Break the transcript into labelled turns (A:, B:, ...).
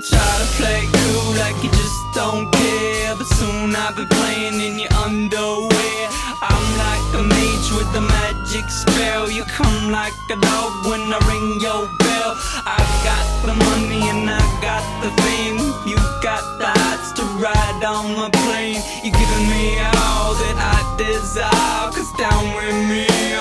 A: try to play cool like you just don't care, but soon I'll be playing in your underwear. I'm like a mage with a magic spell. You come like a dog when I ring your bell. I got the money and I got the fame. You got the odds to ride on my plane. You're giving me all that I desire, 'cause down with me